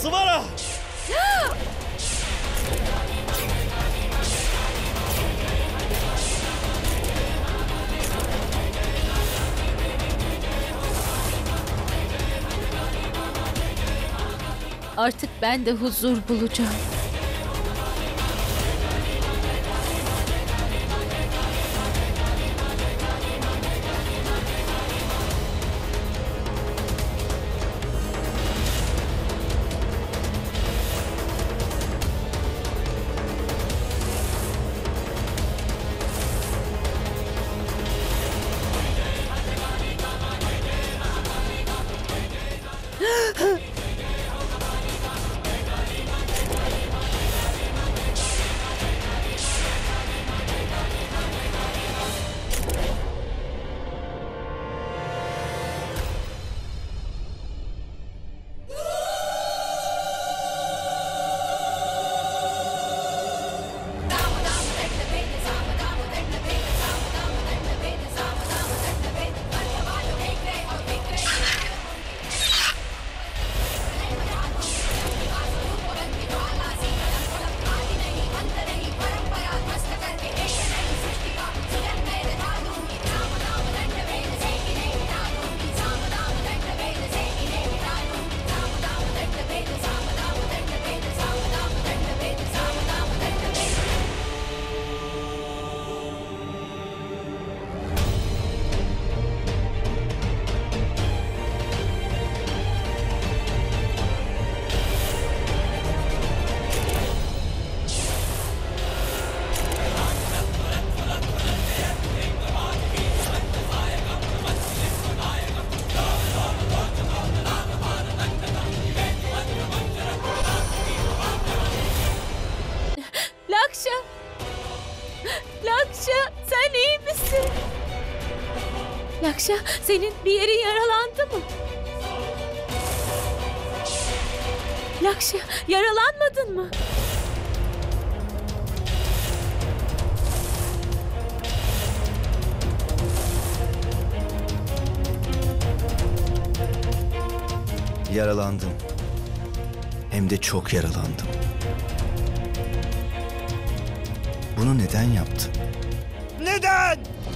Sıvara! Artık ben de huzur bulacağım. Lakşa! Lakşa, sen iyi misin? Lakşa, senin bir yerin yaralandı mı? Lakşa, yaralanmadın mı? Yaralandım. Hem de çok yaralandım. Bunu neden yaptın? Neden?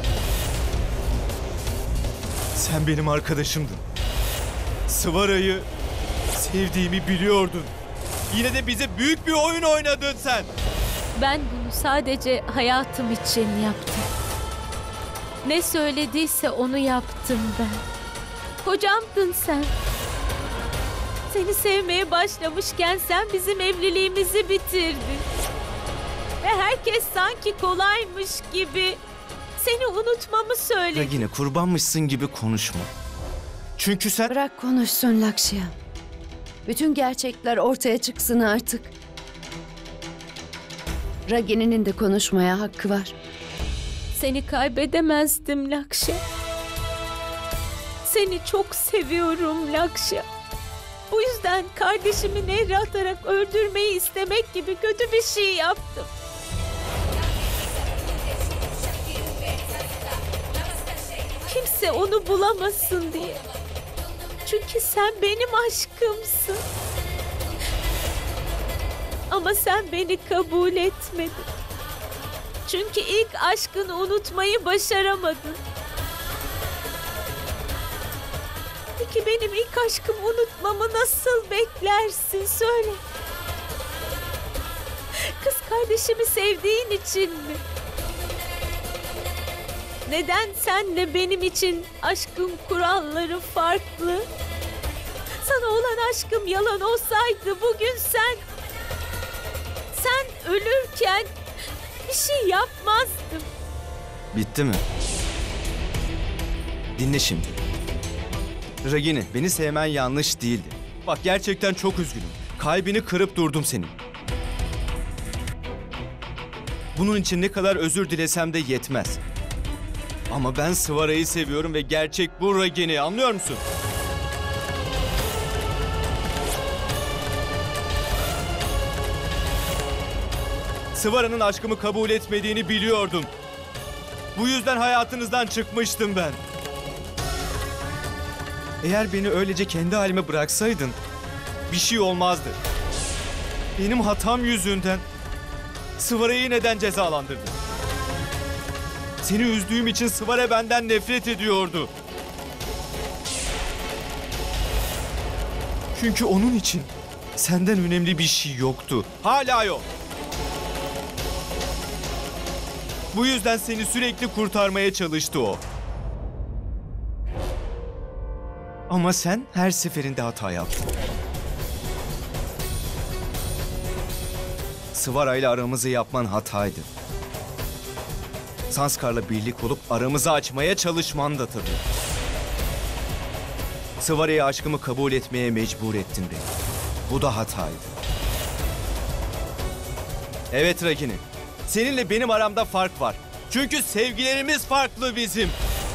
Sen benim arkadaşımdın. Sıvara'yı sevdiğimi biliyordun. Yine de bize büyük bir oyun oynadın sen. Ben bunu sadece hayatım için yaptım. Ne söylediyse onu yaptım ben. Kocamdın sen. Seni sevmeye başlamışken sen bizim evliliğimizi bitirdin. Ve herkes sanki kolaymış gibi seni unutmamı söyledi. Ragini, kurbanmışsın gibi konuşma. Çünkü sen... Bırak konuşsun Lakşya. Bütün gerçekler ortaya çıksın artık. Ragini'nin de konuşmaya hakkı var. Seni kaybedemezdim Lakşa. Seni çok seviyorum Lakşa. Bu yüzden kardeşimi nehre atarak öldürmeyi istemek gibi kötü bir şey yaptım. Kimse onu bulamasın diye. Çünkü sen benim aşkımsın. Ama sen beni kabul etmedin. Çünkü ilk aşkını unutmayı başaramadın. Peki benim ilk aşkımı unutmamı nasıl beklersin? Söyle. Kız kardeşimi sevdiğin için mi? Neden senle benim için aşkın kuralları farklı? Sana olan aşkım yalan olsaydı bugün sen ölürken bir şey yapmazdım. Bitti mi? Dinle şimdi. Ragini, beni sevmen yanlış değildi. Bak, gerçekten çok üzgünüm. Kalbini kırıp durdum senin. Bunun için ne kadar özür dilesem de yetmez. Ama ben Sıvara'yı seviyorum ve gerçek bu Ragini, anlıyor musun? Sıvara'nın aşkımı kabul etmediğini biliyordum. Bu yüzden hayatınızdan çıkmıştım ben. Eğer beni öylece kendi halime bıraksaydın, bir şey olmazdı. Benim hatam yüzünden Sıvara'yı neden cezalandırdın? Seni üzdüğüm için Sıvara benden nefret ediyordu. Çünkü onun için senden önemli bir şey yoktu. Hala yok. Bu yüzden seni sürekli kurtarmaya çalıştı o. Ama sen her seferinde hata yaptın. Sıvara ile aramızı yapman hataydı. Sanskar'la birlik olup aramızı açmaya çalışman da tabii. Sıvara'ya aşkımı kabul etmeye mecbur ettin beni. Bu da hataydı. Evet Ragini, seninle benim aramda fark var. Çünkü sevgilerimiz farklı bizim.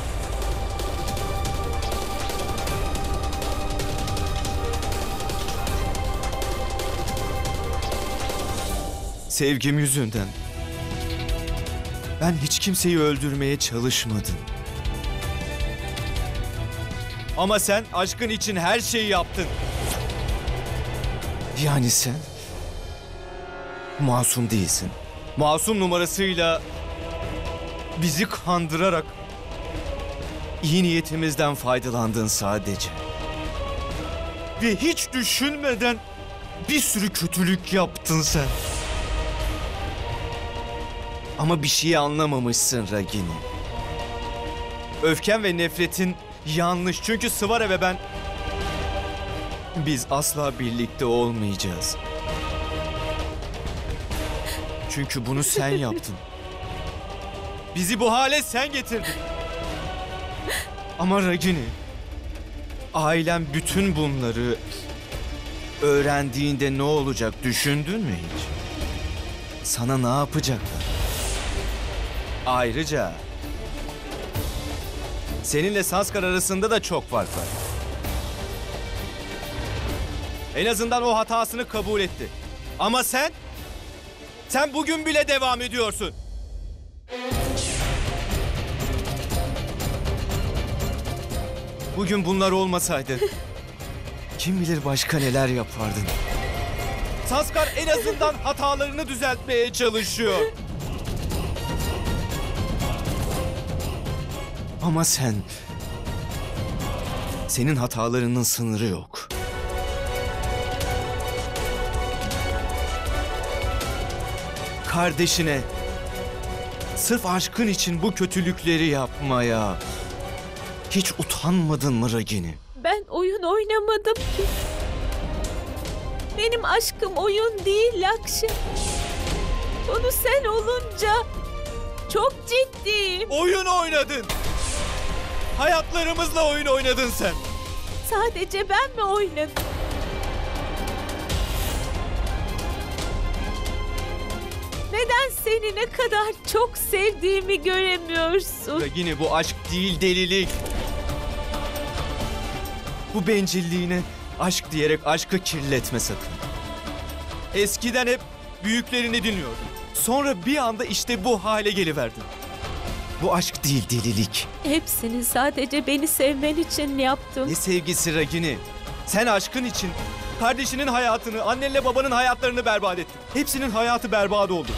Sevgim yüzünden ben hiç kimseyi öldürmeye çalışmadım. Ama sen aşkın için her şeyi yaptın. Yani sen masum değilsin. Masum numarasıyla bizi kandırarak iyi niyetimizden faydalandın sadece. Ve hiç düşünmeden bir sürü kötülük yaptın sen. Ama bir şeyi anlamamışsın Ragini. Öfken ve nefretin yanlış. Çünkü Sıvara ve ben... Biz asla birlikte olmayacağız. Çünkü bunu sen yaptın. Bizi bu hale sen getirdin. Ama Ragini... Ailem bütün bunları öğrendiğinde ne olacak düşündün mü hiç? Sana ne yapacaklar? Ayrıca seninle Sanskar arasında da çok fark var. En azından o hatasını kabul etti. Ama sen bugün bile devam ediyorsun. Bugün bunlar olmasaydı kim bilir başka neler yapardın. Sanskar en azından hatalarını düzeltmeye çalışıyor. Ama senin hatalarının sınırı yok. Kardeşine sırf aşkın için bu kötülükleri yapmaya hiç utanmadın mı Ragini? Ben oyun oynamadım ki. Benim aşkım oyun değil Lakşa. Bunu sen olunca çok ciddiyim. Oyun oynadın. Hayatlarımızla oyun oynadın sen. Sadece ben mi oynadım? Neden seni ne kadar çok sevdiğimi göremiyorsun? Ragini, bu aşk değil, delilik. Bu bencilliğine aşk diyerek aşkı kirletme sakın. Eskiden hep büyüklerini dinliyordun. Sonra bir anda işte bu hale geliverdin. Bu aşk değil, delilik. Hepsini sadece beni sevmen için yaptım. Ne sevgisi Ragini? Sen aşkın için kardeşinin hayatını, annenle babanın hayatlarını berbat ettin. Hepsinin hayatı berbat oldu.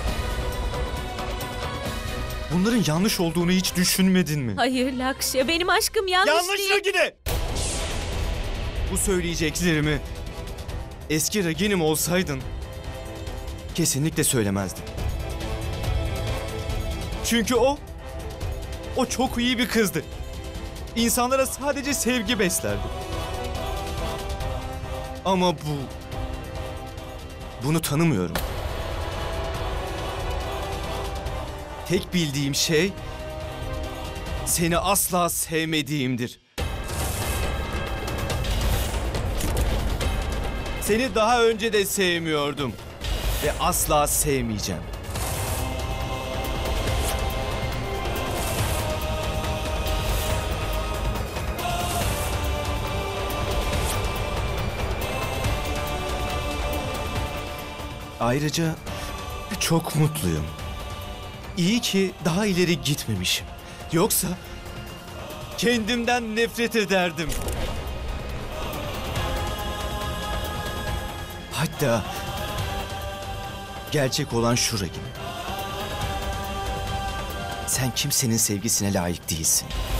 Bunların yanlış olduğunu hiç düşünmedin mi? Hayır Lakşa, benim aşkım yanlış değil. Ragini! Bu söyleyeceklerimi eski Ragini'm olsaydın kesinlikle söylemezdin. Çünkü o çok iyi bir kızdı. İnsanlara sadece sevgi beslerdi. Ama bunu tanımıyorum. Tek bildiğim şey seni asla sevmediğimdir. Seni daha önce de sevmiyordum ve asla sevmeyeceğim. Ayrıca çok mutluyum. İyi ki daha ileri gitmemişim. Yoksa kendimden nefret ederdim. Hatta gerçek olan şu Ragini. Sen kimsenin sevgisine layık değilsin.